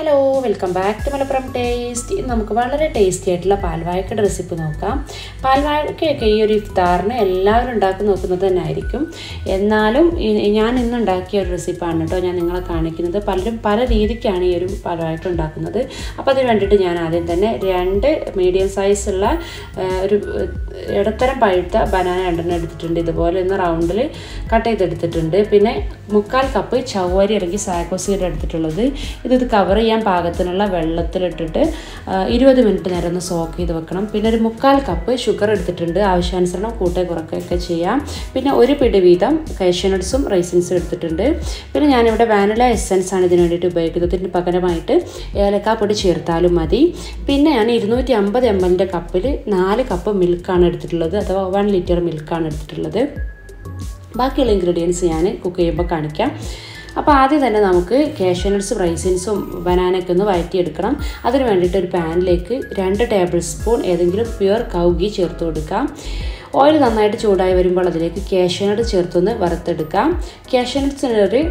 Hello, welcome back to Malappuram Taste. നമുക്ക് വളരെ tasty ആയിട്ടുള്ള പാൽവാഴക്കയുടെ റെസിപ്പി നോക്കാം. പാൽവാഴക്കയൊക്കെ ഈ ഒരു ഇഫ്താറിന് എല്ലാവരും ഉണ്ടാക്കി നോക്കുന്നത് തന്നെയായിരിക്കും. എന്നാലും ഞാൻ ഇന്ന് ഉണ്ടാക്കിയ ഒരു റെസിപ്പിയാണ് കേട്ടോ ഞാൻ നിങ്ങളെ കാണിക്കുന്നത്. പലരും പല രീതിക്കാണ് ഈ ഒരു പാൽവാഴക്ക ഉണ്ടാക്കുന്നത്. അപ്പോൾ അതിന് വേണ്ടിയിട്ട് ഞാൻ ആദ്യം തന്നെ 2 മീഡിയം സൈസുള്ള ഒരു ഇടത്തരം പഴുത്ത ബനാന രണ്ടെണ്ണം എടുത്തിട്ടുണ്ട്. ഇതുപോലെ ഒന്ന് റൗണ്ടിൽ കട്ട് ചെയ്തെടുത്തിട്ടുണ്ട്. പിന്നെ 1/4 കപ്പ് ചവ്വരി അല്ലെങ്കിൽ സാഗോ സീഡ് എടുത്തിട്ടുള്ളത്. ഇത് കവർ ചെയ്യാൻ പാകത്തിനുള്ള വെള്ളത്തിലിട്ടിട്ട് 20 മിനിറ്റ് നേരം ഒന്ന് സോക്ക് ചെയ്ത് വെക്കണം. പിന്നെ ഒരു 1/4 കപ്പ് ഷുഗർ എടുത്തിട്ടുണ്ട്. ആവശ്യാനുസരണം കൂട്ടേ കുറയ്ക്കുകയൊക്കെ ചെയ്യാം. പിന്നെ ഒരു പിടി വീതം കാഷ്യൂ നട്ട്സും റൈസിൻസും എടുത്തിട്ടുണ്ട്. പിന്നെ ഞാനിവിടെ വാനില എസൻസ് ആണ് ഇതിന് വേണ്ടിയിട്ട് ഉപയോഗിക്കുന്നത്. ഇതിന് പകരമായിട്ട് ഏലക്കാപ്പൊടി ചേർത്താലും മതി. പിന്നെ ഞാൻ 250 ml കപ്പിൽ 4 കപ്പ് മിൽക്കാണ് എടുത്തിട്ടുള്ളത്, അഥവാ 1 ലിറ്റർ മിൽക്കാണ് എടുത്തിട്ടുള്ളത്. ബാക്കിയുള്ള ഇൻഗ്രീഡിയൻസ് ഞാൻ കുക്ക് ചെയ്യുമ്പോൾ കാണിക്കാം. അപ്പോൾ ആദ്യം തന്നെ നമുക്ക് കാഷ്യൂ നട്ട്സും റൈസിൻസും ബനാനയൊക്കെ ഒന്ന് വഴറ്റിയെടുക്കണം. അതിന് വേണ്ടിയിട്ട് ഒരു പാനിലേക്ക് 2 ടേബിൾ സ്പൂൺ ഏതെങ്കിലും പ്യുവർ കൗ ഗീ ചേർത്ത് കൊടുക്കാം. ഓയിൽ നന്നായിട്ട് ചൂടായി വരുമ്പോൾ അതിലേക്ക് കാഷ്യൂ നട്ട് ചേർത്തൊന്ന് വറുത്തെടുക്കാം. കാഷ്യൂ നട്ട്സിന് ഒരു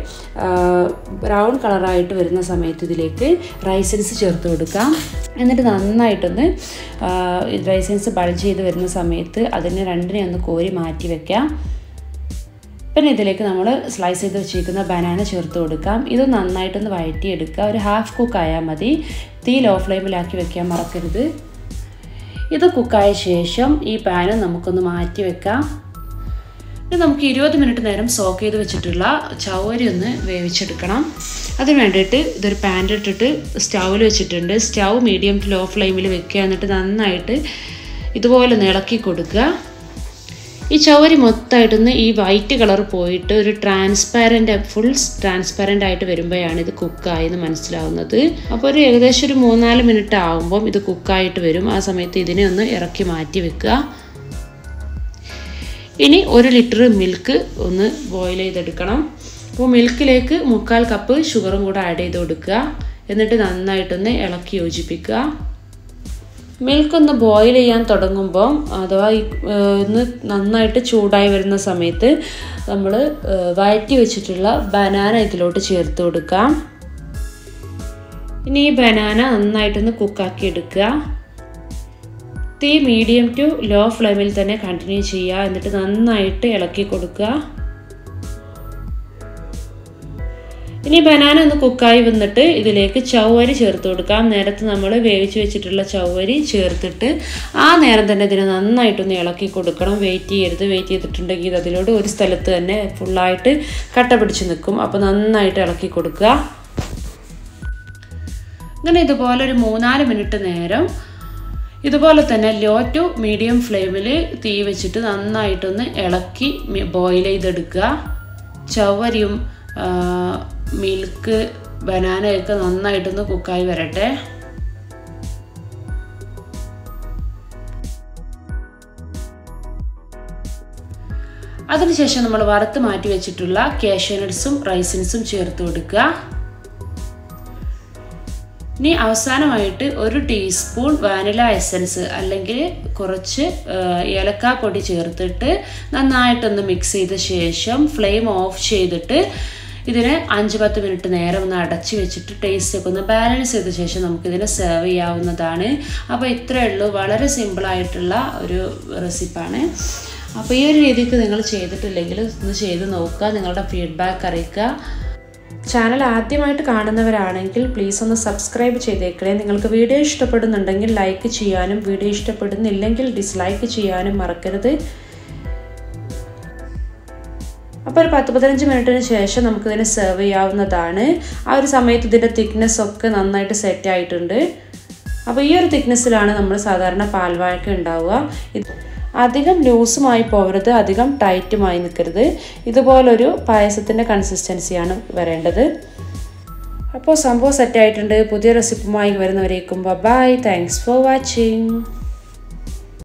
ബ്രൗൺ കളറായിട്ട് വരുന്ന സമയത്ത് ഇതിലേക്ക് റൈസിൻസ് ചേർത്ത് കൊടുക്കാം. എന്നിട്ട് നന്നായിട്ടൊന്ന് റൈസിൻസ് ബൾജ് ചെയ്ത് വരുന്ന സമയത്ത് അതിനെ രണ്ടിനെ ഒന്ന് കോരി മാറ്റി വയ്ക്കാം. പിന്നെ ഇതിലേക്ക് നമ്മൾ സ്ലൈസ് ചെയ്ത് വെച്ചിരിക്കുന്ന ബനാന ചേർത്ത് കൊടുക്കാം. ഇത് നന്നായിട്ടൊന്ന് വഴറ്റിയെടുക്കുക. ഒരു ഹാഫ് കുക്കായാൽ മതി. തീ ലോ ഫ്ലെയിമിലാക്കി വെക്കാൻ മറക്കരുത്. ഇത് കുക്കായ ശേഷം ഈ പാന് നമുക്കൊന്ന് മാറ്റി വെക്കാം. ഇത് നമുക്ക് 20 മിനിറ്റ് നേരം സോക്ക് ചെയ്ത് വെച്ചിട്ടുള്ള ചവ്വരി ഒന്ന് വേവിച്ചെടുക്കണം. അതിന് വേണ്ടിയിട്ട് ഇതൊരു പാനിലിട്ടിട്ട് സ്റ്റൗവിൽ വെച്ചിട്ടുണ്ട്. സ്റ്റൗ മീഡിയം ടു ലോ ഫ്ലെയിമിൽ വെക്കുക. എന്നിട്ട് നന്നായിട്ട് ഇതുപോലെ ഇളക്കി കൊടുക്കുക. ഈ ചവ്വരി മൊത്തമായിട്ടൊന്ന് ഈ വൈറ്റ് കളർ പോയിട്ട് ഒരു ഫുൾ ട്രാൻസ്പാരൻ്റ് ആയിട്ട് വരുമ്പോഴാണ് ഇത് കുക്കായെന്ന് മനസ്സിലാവുന്നത്. അപ്പോൾ ഒരു ഏകദേശം ഒരു 3-4 മിനിറ്റ് ആകുമ്പം ഇത് കുക്കായിട്ട് വരും. ആ സമയത്ത് ഇതിനെ ഒന്ന് ഇറക്കി മാറ്റി വെക്കുക. ഇനി 1 ലിറ്റർ മിൽക്ക് ഒന്ന് ബോയിൽ ചെയ്തെടുക്കണം. അപ്പോൾ മിൽക്കിലേക്ക് 1/4 കപ്പ് ഷുഗറും കൂടെ ആഡ് ചെയ്ത് കൊടുക്കുക. എന്നിട്ട് നന്നായിട്ടൊന്ന് ഇളക്കി യോജിപ്പിക്കുക. മിൽക്കൊന്ന് ബോയിൽ ചെയ്യാൻ തുടങ്ങുമ്പോൾ അഥവാ ഒന്ന് നന്നായിട്ട് ചൂടായി വരുന്ന സമയത്ത് നമ്മൾ വഴറ്റി വെച്ചിട്ടുള്ള ബനാന ഇതിലോട്ട് ചേർത്ത് കൊടുക്കാം. ഇനി ഈ ബനാന നന്നായിട്ടൊന്ന് കുക്കാക്കി എടുക്കുക. തീ മീഡിയം ടു ലോ ഫ്ലെയിമിൽ തന്നെ കണ്ടിന്യൂ ചെയ്യുക. എന്നിട്ട് നന്നായിട്ട് ഇളക്കി കൊടുക്കുക. ഇനി ബനാന ഒന്ന് കുക്കായി വന്നിട്ട് ഇതിലേക്ക് ചവ്വരി ചേർത്ത് കൊടുക്കാം. നേരത്തെ നമ്മൾ വേവിച്ച് വെച്ചിട്ടുള്ള ചവ്വരി ചേർത്തിട്ട് ആ നേരം തന്നെ ഇതിനെ നന്നായിട്ടൊന്ന് ഇളക്കി കൊടുക്കണം. വെയിറ്റ് ചെയ്തിട്ടുണ്ടെങ്കിൽ അതിലോട്ട് ഒരു സ്ഥലത്ത് തന്നെ ഫുള്ളായിട്ട് കട്ട പിടിച്ച് നിൽക്കും. അപ്പോൾ നന്നായിട്ട് ഇളക്കി കൊടുക്കുക. അങ്ങനെ ഇതുപോലെ ഒരു 3-4 മിനിറ്റ് നേരം ഇതുപോലെ തന്നെ ലോ ടു മീഡിയം ഫ്ലെയിമിൽ തീ വെച്ചിട്ട് നന്നായിട്ടൊന്ന് ഇളക്കി ബോയിൽ ചെയ്തെടുക്കുക. ചവ്വരിയും മിൽക്ക് ബനാനയൊക്കെ നന്നായിട്ടൊന്ന് കുക്കായി വരട്ടെ. അതിനുശേഷം നമ്മൾ വറുത്ത് മാറ്റി വെച്ചിട്ടുള്ള കാഷ്യൂ നട്ട്സും റൈസിൻസും ചേർത്ത് കൊടുക്കുക. ഇനി അവസാനമായിട്ട് 1 ടീസ്പൂൺ വാനില എസൻസ് അല്ലെങ്കിൽ കുറച്ച് ഏലക്കാപ്പൊടി ചേർത്തിട്ട് നന്നായിട്ടൊന്ന് മിക്സ് ചെയ്ത ശേഷം ഫ്ലെയിം ഓഫ് ചെയ്തിട്ട് ഇതിനെ 5-10 മിനിറ്റ് നേരം ഒന്ന് അടച്ചു വെച്ചിട്ട് ടേസ്റ്റൊക്കെ ഒന്ന് ബാലൻസ് ചെയ്ത ശേഷം നമുക്കിതിനെ സെർവ് ചെയ്യാവുന്നതാണ്. അപ്പോൾ ഇത്രയേ ഉള്ളൂ. വളരെ സിമ്പിളായിട്ടുള്ള ഒരു റെസിപ്പാണ്. അപ്പോൾ ഈ ഒരു രീതിക്ക് നിങ്ങൾ ചെയ്തിട്ടില്ലെങ്കിൽ ഒന്ന് ചെയ്ത് നോക്കുക. നിങ്ങളുടെ ഫീഡ്ബാക്ക് അറിയിക്കുക. ചാനൽ ആദ്യമായിട്ട് കാണുന്നവരാണെങ്കിൽ പ്ലീസ് ഒന്ന് സബ്സ്ക്രൈബ് ചെയ്തേക്കണേ. നിങ്ങൾക്ക് വീഡിയോ ഇഷ്ടപ്പെടുന്നുണ്ടെങ്കിൽ ലൈക്ക് ചെയ്യാനും വീഡിയോ ഇഷ്ടപ്പെടുന്നില്ലെങ്കിൽ ഡിസ്ലൈക്ക് ചെയ്യാനും മറക്കരുത്. അപ്പോൾ ഒരു 10-15 മിനിറ്റിന് ശേഷം നമുക്കിതിനെ സെർവ് ചെയ്യാവുന്നതാണ്. ആ ഒരു സമയത്ത് ഇതിൻ്റെ തിക്നെസ് ഒക്കെ നന്നായിട്ട് സെറ്റ് ആയിട്ടുണ്ട്. അപ്പോൾ ഈ ഒരു തിക്നെസ്സിലാണ് നമ്മൾ സാധാരണ പാൽവാഴക്ക ഉണ്ടാവുക. അധികം ലൂസുമായി പോകരുത്, അധികം ടൈറ്റുമായി നിൽക്കരുത്. ഇതുപോലൊരു പായസത്തിൻ്റെ കൺസിസ്റ്റൻസിയാണ് വരേണ്ടത്. അപ്പോൾ സംഭവം സെറ്റായിട്ടുണ്ട്. പുതിയ റെസിപ്പിയുമായി വരുന്നവരേക്കും ബൈ. Thanks for watching.